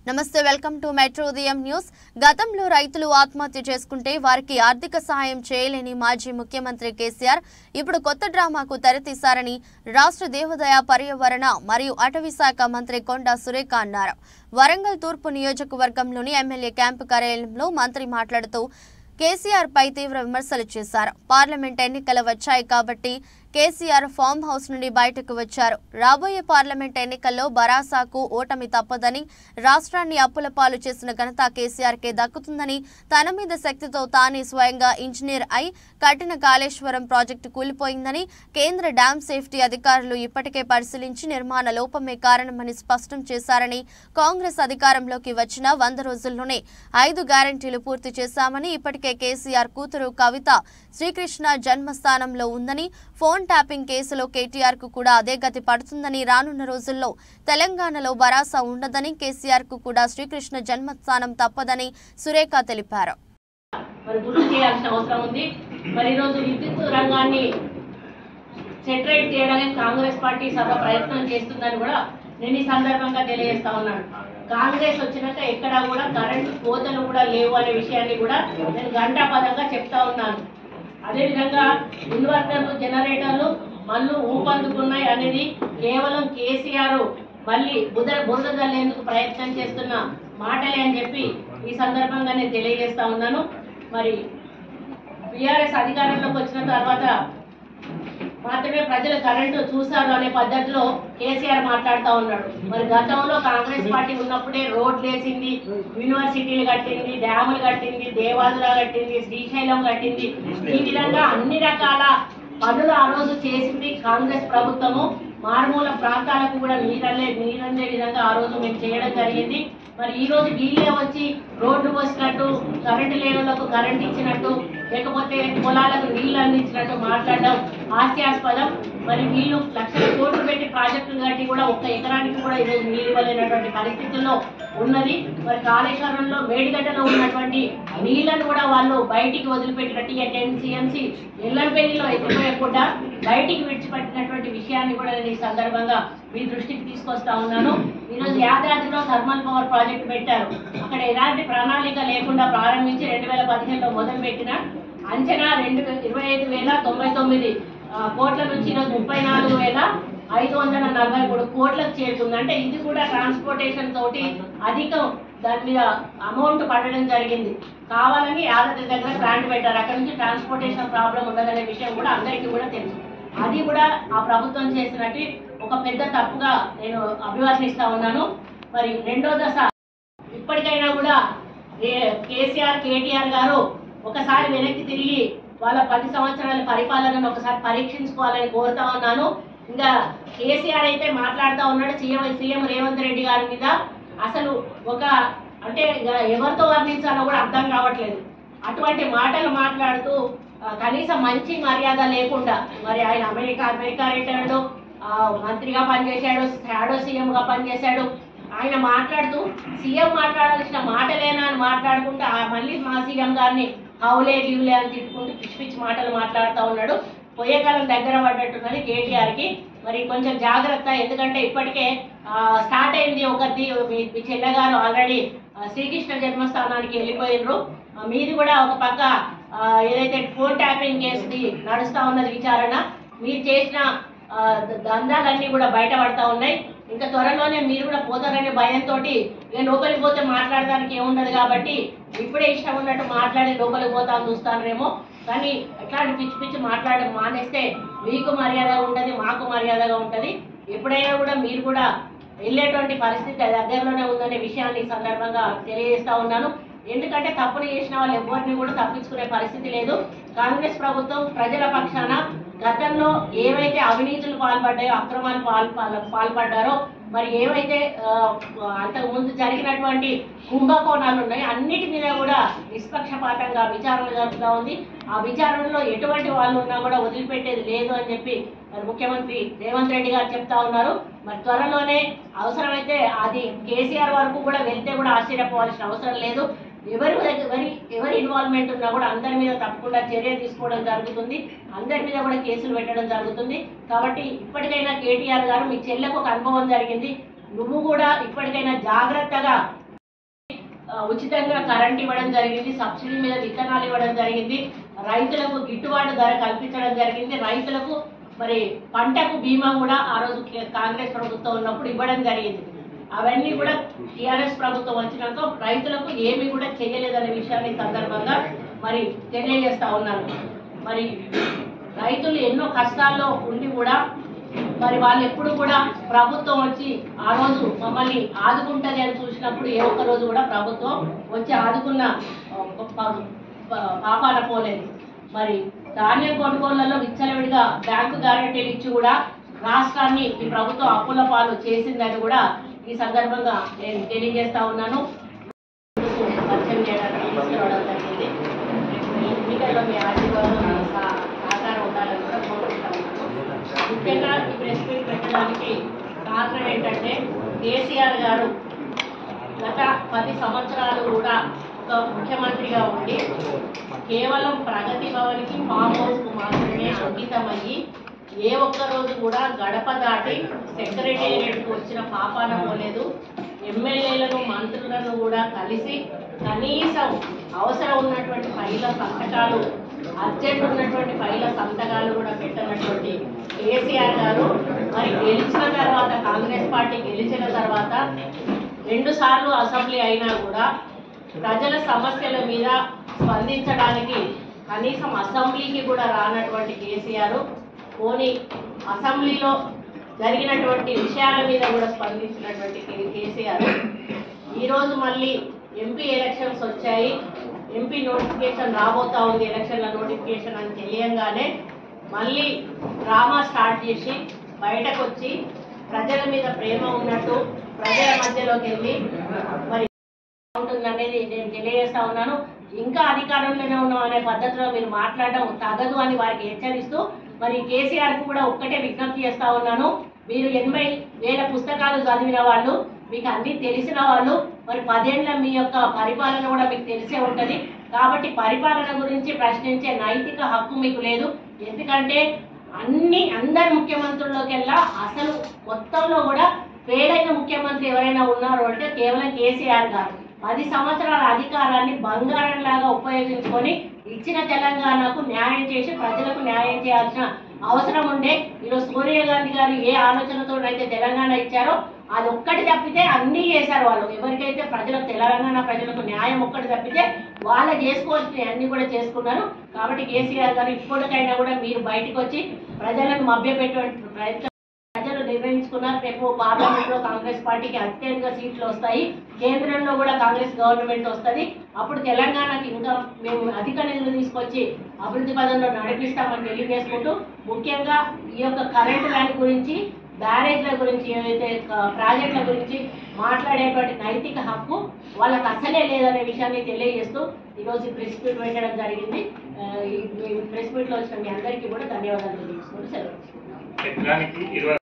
నమస్తే welcome to Metro Udayam news. గతంలో రైతులు ఆత్మహత్య చేసుకుంటే వారికి ఆర్థిక సహాయం చేయలేని మాజీ ముఖ్యమంత్రి కేసీఆర్ ఇప్పుడు కొత్త డ్రామాకు తెరతీశారని రాష్ట్ర దేవాదాయ పర్యావరణ మరియు అటవీ శాఖ మంత్రి కొండా సురేఖ అన్నారు. వరంగల్ తూర్పు నియోజకవర్గంలోని ఎమ్మెల్యే క్యాంపు కార్యాలయంలో మంత్రి మాట్లాడుతూ కేసీఆర్ పై తీవ్ర విమర్శలు చేశారు. పార్లమెంట్ ఎన్నికలు వచ్చాయి కాబట్టి కేసీఆర్ ఫామ్ హౌస్ నుండి బయటకు వచ్చారు. రాబోయే పార్లమెంట్ ఎన్నికల్లో బరాసాకు ఓటమి తప్పదని, రాష్ట్రాన్ని అప్పుల పాలు చేసిన ఘనత కేసీఆర్కే దక్కుతుందని, తన మీద శక్తితో తానే స్వయంగా ఇంజనీర్ అయి కట్టిన కాళేశ్వరం ప్రాజెక్టు కూలిపోయిందని, కేంద్ర డ్యామ్ సేఫ్టీ అధికారులు ఇప్పటికే పరిశీలించి నిర్మాణ లోపమే కారణమని స్పష్టం చేశారని, కాంగ్రెస్ అధికారంలోకి వచ్చిన 100 రోజుల్లోనే 5 గ్యారెంటీలు పూర్తి చేశామని, ఇప్పటికే కేసీఆర్ కూతురు కవిత శ్రీకృష్ణ జన్మస్థానంలో ఉందని, ఫోన్ ట్యాపింగ్ కేసులో కేటీఆర్ కు కూడా అదే గతి పడుతుందని, రానున్న రోజుల్లో తెలంగాణలో బరాసా ఉండదని, కేసీఆర్ కు కూడా శ్రీకృష్ణ జన్మస్థానం తప్పదని సురేఖ తెలిపారు. విద్యుత్ రంగాన్ని సెటరేట్ చేయడానికి కాంగ్రెస్ పార్టీ సభ ప్రయత్నం చేస్తుందని కూడా నేను ఈ సందర్భంగా తెలియజేస్తా ఉన్నాను. కాంగ్రెస్ వచ్చినాక ఎక్కడా కూడా కరెంటు కోతలు కూడా లేవు అనే విషయాన్ని కూడా నేను గంటాపదంగా చెప్తా ఉన్నాను. అదేవిధంగా ఇన్వర్టర్లు, జనరేటర్లు మళ్ళీ ఊపందుకున్నాయి అనేది కేవలం కేసీఆర్ మళ్ళీ బురద జల్లేందుకు ప్రయత్నం చేస్తున్న మాటలే అని చెప్పి ఈ సందర్భంగా నేను తెలియజేస్తా ఉన్నాను. మరి బీఆర్ఎస్ అధికారంలోకి వచ్చిన తర్వాత మాత్రమే ప్రజలు కరెంటు చూశారు అనే పద్ధతిలో కేసీఆర్ మాట్లాడుతూ ఉన్నాడు. మరి గతంలో కాంగ్రెస్ పార్టీ ఉన్నప్పుడే రోడ్లు వేసింది, యూనివర్సిటీలు కట్టింది, డ్యాములు కట్టింది, దేవాదులు కట్టింది, శ్రీశైలం కట్టింది. ఈ విధంగా అన్ని రకాల పనులు ఆ రోజు చేసింది కాంగ్రెస్ ప్రభుత్వము. మారుమూల ప్రాంతాలకు కూడా నీరందే విధంగా ఆ రోజు మేము చేయడం జరిగింది. మరి ఈ రోజు వీళ్ళే వచ్చి రోడ్లు పోసినట్టు, కరెంటు లేనులకు కరెంట్ ఇచ్చినట్టు, లేకపోతే పొలాలకు నీళ్లు అందించినట్టు మాట్లాడడం హాస్యాస్పదం. మరి వీళ్ళు లక్షల కోట్లు పెట్టి ప్రాజెక్టులు కట్టి కూడా 1 ఎకరానికి కూడా ఈరోజు నీళ్ళు ఇవ్వలేనటువంటి పరిస్థితుల్లో ఉన్నది. మరి కాళేశ్వరంలో మేడిగడ్డలో ఉన్నటువంటి నీళ్లను కూడా వాళ్ళు బయటికి వదిలిపెట్టినట్టు 10 CMC ఎల్లంపల్లిలో ఎత్తిపోయకుండా బయటికి విడిచిపెట్టినటువంటి విషయాన్ని కూడా నేను ఈ సందర్భంగా మీ దృష్టికి తీసుకొస్తా ఉన్నాను. ఈరోజు యాదాద్రిలో థర్మల్ పవర్ ప్రాజెక్టు పెట్టారు. అక్కడ ఎలాంటి ప్రణాళిక లేకుండా ప్రారంభించి 2015లో మొదలుపెట్టిన అంచనా 25,099 కోట్ల నుంచి ఈరోజు 34,543 కోట్లకు చేరుకుంది. అంటే ఇది కూడా ట్రాన్స్పోర్టేషన్ తోటి అధికం దాని మీద అమౌంట్ పడడం జరిగింది. కావాలని యాదాద్రి దగ్గర ప్లాంట్ పెట్టారు. అక్కడ నుంచి ట్రాన్స్పోర్టేషన్ ప్రాబ్లం ఉండదనే విషయం కూడా అందరికీ కూడా తెలుసు. అది కూడా ఆ ప్రభుత్వం చేసినట్టు ఒక పెద్ద తప్పుగా నేను అభివర్ణిస్తా ఉన్నాను. మరి రెండో దశ ఇప్పటికైనా కూడా కేటీఆర్ గారు ఒకసారి వెనక్కి తిరిగి వాళ్ళ 10 సంవత్సరాల పరిపాలనను ఒకసారి పరీక్షించుకోవాలని కోరుతా ఉన్నాను. ఇంకా కేసీఆర్ అయితే మాట్లాడుతూ ఉన్నాడు సీఎం రేవంత్ రెడ్డి గారి మీద. అసలు అంటే ఎవరితో వర్ణించాలో కూడా అర్థం కావట్లేదు. అటువంటి మాటలు మాట్లాడుతూ కనీసం మంచి మర్యాద లేకుండా, మరి ఆయన అమెరికా రిటర్న్డ్ మంత్రిగా పనిచేశాడు, షాడో సీఎంగా పనిచేశాడు. ఆయన మాట్లాడుతూ సీఎం మాట్లాడాల్సిన మాటలేనా అని మాట్లాడుకుంటూ మళ్ళీ మా సీఎం గారిని హౌలే గివులే అని తిట్టుకుంటూ పిచ్చి మాటలు మాట్లాడుతూ ఉన్నాడు. పొయ్యేకాలం దగ్గర పడ్డట్టున్నది కేటీఆర్కి. మరి కొంచెం జాగ్రత్త, ఎందుకంటే ఇప్పటికే స్టార్ట్ అయింది ఒకటి. మీ చెల్లెగారు ఆల్రెడీ శ్రీకృష్ణ జన్మస్థానానికి వెళ్ళిపోయినరు. మీది కూడా ఒక పక్క ఏదైతే ఫోన్ ట్యాపింగ్ కేసుది నడుస్తూ ఉన్నది విచారణ, మీరు చేసిన దందాలన్నీ కూడా బయటపడతా ఉన్నాయి. ఇంకా త్వరలోనే మీరు కూడా పోతారనే భయంతో ఇక లోపలికి పోతే మాట్లాడడానికి ఏముండదు కాబట్టి ఇప్పుడే ఇష్టం ఉన్నట్టు మాట్లాడి లోపలికి పోతాను చూస్తారేమో. కానీ ఎట్లాంటి పిచ్చి మానేస్తే మీకు మర్యాద ఉంటుంది, మాకు మర్యాదగా ఉంటుంది. ఎప్పుడైనా కూడా మీరు కూడా వెళ్ళేటువంటి పరిస్థితి దగ్గరలోనే ఉందనే విషయాన్ని సందర్భంగా తెలియజేస్తా ఉన్నాను. ఎందుకంటే తప్పులు చేసిన వాళ్ళు ఎవరిని కూడా తప్పించుకునే పరిస్థితి లేదు. కాంగ్రెస్ ప్రభుత్వం ప్రజల పక్షాన గతంలో ఏవైతే అవినీతులు పాల్పడ్డాయో, అక్రమాలు పాల్పడ్డారో, మరి ఏవైతే అంతకుముందు జరిగినటువంటి కుంభకోణాలు ఉన్నాయో అన్నిటి మీద కూడా నిష్పక్షపాతంగా విచారణ జరుగుతూ ఉంది. ఆ విచారణలో ఎటువంటి వాళ్ళు ఉన్నా కూడా వదిలిపెట్టేది లేదు అని చెప్పి మరి ముఖ్యమంత్రి రేవంత్ రెడ్డి గారు చెప్తా ఉన్నారు. మరి త్వరలోనే అవసరమైతే అది కేసీఆర్ వరకు కూడా వెళ్తే కూడా ఆశ్చర్యపోవాల్సిన అవసరం లేదు. ఎవరి ఇన్వాల్వ్మెంట్ ఉన్నా కూడా అందరి మీద తప్పకుండా చర్య తీసుకోవడం జరుగుతుంది. అందరి మీద కూడా కేసులు పెట్టడం జరుగుతుంది. కాబట్టి ఇప్పటికైనా కేటీఆర్ గారు, మీ చెల్లెకు ఒక అనుభవం జరిగింది, నువ్వు కూడా ఇప్పటికైనా జాగ్రత్తగా ఉచితంగా కరెంట్ ఇవ్వడం జరిగింది, సబ్సిడీ మీద విత్తనాలు ఇవ్వడం జరిగింది, రైతులకు గిట్టుబాటు ధర కల్పించడం జరిగింది, రైతులకు మరి పంటకు బీమా కూడా ఆ రోజు కాంగ్రెస్ ప్రభుత్వం ఉన్నప్పుడు ఇవ్వడం జరిగింది. అవన్నీ కూడా టీఆర్ఎస్ ప్రభుత్వం వచ్చినాక రైతులకు ఏమీ కూడా చేయలేదనే విషయాన్ని సందర్భంగా మరి తెలియజేస్తా ఉన్నాను. మరి రైతులు ఎన్నో కష్టాల్లో ఉండి కూడా మరి వాళ్ళు ఎప్పుడు కూడా ప్రభుత్వం వచ్చి ఆ రోజు మమ్మల్ని ఆదుకుంటది అని చూసినప్పుడు ఏ ఒక్క రోజు కూడా ప్రభుత్వం వచ్చి ఆదుకున్న పాపాన పోలేదు. మరి ధాన్యం కొనుగోళ్లలో విచ్చలవిడిగా బ్యాంకు గ్యారెంటీలు ఇచ్చి కూడా రాష్ట్రాన్ని ఈ ప్రభుత్వం అప్పుల పాలు చేసిందని కూడా ఈ సందర్భంగా నేను తెలియజేస్తా ఉన్నాను. పరిచయం చేయడానికి తీసుకురావడం జరిగింది. ఈ ఎన్నికల్లో మీ ఆశీర్వాదం సహకారం ఉండాలని కూడా కోరుకుంటా ఉన్నాను. ముఖ్యంగా ఈ ప్రెస్ మీట్ పెట్టడానికి కారణం ఏంటంటే కేసీఆర్ గారు గత 10 సంవత్సరాలు కూడా ఒక ముఖ్యమంత్రిగా ఉండి కేవలం ప్రగతి భవన్కి ఫామ్ హౌస్ కు మాత్రమే అంకితమయ్యి ఏ ఒక్క రోజు కూడా గడప దాటి సెక్రటేరియట్కు వచ్చిన పాపాన పోలేదు. ఎమ్మెల్యేలను మంత్రులను కూడా కలిసి కనీసం అవసరం ఉన్నటువంటి ఫైళ్ళ సంతకాలు, అర్జెంట్ ఉన్నటువంటి ఫైళ్ళ సంతకాలు కూడా పెట్టనటువంటి కేసీఆర్ గారు మరి గెలిచిన తర్వాత, కాంగ్రెస్ పార్టీ గెలిచిన తర్వాత 2 సార్లు అసెంబ్లీ అయినా కూడా ప్రజల సమస్యల మీద స్పందించడానికి కనీసం అసెంబ్లీకి కూడా రానటువంటి కేసీఆర్ పోనీ అసెంబ్లీలో జరిగినటువంటి విషయాల మీద కూడా స్పందించినటువంటి కేసీఆర్ ఈరోజు మళ్ళీ ఎంపీ ఎలక్షన్స్ వచ్చాయి, ఎంపీ నోటిఫికేషన్ రాబోతా ఉంది, ఎలక్షన్ల నోటిఫికేషన్ అని తెలియంగానే మళ్ళీ డ్రామా స్టార్ట్ చేసి బయటకు వచ్చి ప్రజల మీద ప్రేమ ఉన్నట్టు ప్రజల మధ్యలోకి వెళ్ళి మరి ఉంటుందనేది నేను తెలియజేస్తా ఉన్నాను. ఇంకా అధికారంలోనే ఉన్నాం అనే పద్ధతిలో మీరు మాట్లాడడం తగదు అని వారికి హెచ్చరిస్తూ మరి కేసీఆర్ కు కూడా ఒక్కటే విజ్ఞప్తి చేస్తా ఉన్నాను. మీరు 80,000 పుస్తకాలు చదివిన వాళ్ళు, మీకు అన్ని తెలిసిన వాళ్ళు, మరి 10 ఏళ్ల మీ యొక్క పరిపాలన కూడా మీకు తెలిసే ఉంటది. కాబట్టి పరిపాలన గురించి ప్రశ్నించే నైతిక హక్కు మీకు లేదు. ఎందుకంటే అందరి ముఖ్యమంత్రుల్లోకెల్లా అసలు మొత్తంలో కూడా ఫెయిల్ అయిన ముఖ్యమంత్రి ఎవరైనా ఉన్నారు అంటే కేవలం కేసీఆర్ గారు. 10 సంవత్సరాల అధికారాన్ని బంగారం లాగా ఉపయోగించుకొని ఇచ్చిన తెలంగాణకు న్యాయం చేసి ప్రజలకు న్యాయం చేయాల్సిన అవసరం ఉండే. ఈరోజు సోనియా గాంధీ గారు ఏ ఆలోచనతో అయితే తెలంగాణ ఇచ్చారో అది ఒక్కటి తప్పితే అన్నీ చేశారు వాళ్ళు. ఎవరికైతే ప్రజలకు, తెలంగాణ ప్రజలకు న్యాయం ఒక్కటి తప్పితే వాళ్ళు చేసుకోవాల్సిన అన్ని కూడా చేసుకున్నారు. కాబట్టి కేసీఆర్ గారు ఇప్పటికైనా కూడా మీరు బయటకు వచ్చి ప్రజలను మభ్యపెట్టే ప్రయత్నం ప్రజలు నిర్ణయించుకున్నారు. రేపు పార్లమెంట్ లో కాంగ్రెస్ పార్టీకి అత్యధిక సీట్లు వస్తాయి, కేంద్రంలో కూడా కాంగ్రెస్ గవర్నమెంట్ వస్తుంది. అప్పుడు తెలంగాణకి ఇంకా మేము అధిక నిధులు తీసుకొచ్చి అభివృద్ధి పదంలో నడిపిస్తామని తెలియజేసుకుంటూ, ముఖ్యంగా ఈ యొక్క కరెంటు ల్యాండ్ గురించి, బ్యారేజ్ల గురించి, ఏవైతే ప్రాజెక్టుల గురించి మాట్లాడేటువంటి నైతిక హక్కు వాళ్ళకి అసలే లేదనే విషయాన్ని తెలియజేస్తూ ఈరోజు ప్రెస్ మీట్ పెట్టడం జరిగింది. ఈ ప్రెస్ మీట్లో వచ్చిన మీ అందరికీ కూడా ధన్యవాదాలు తెలియజేసుకుంటూ సెలవు.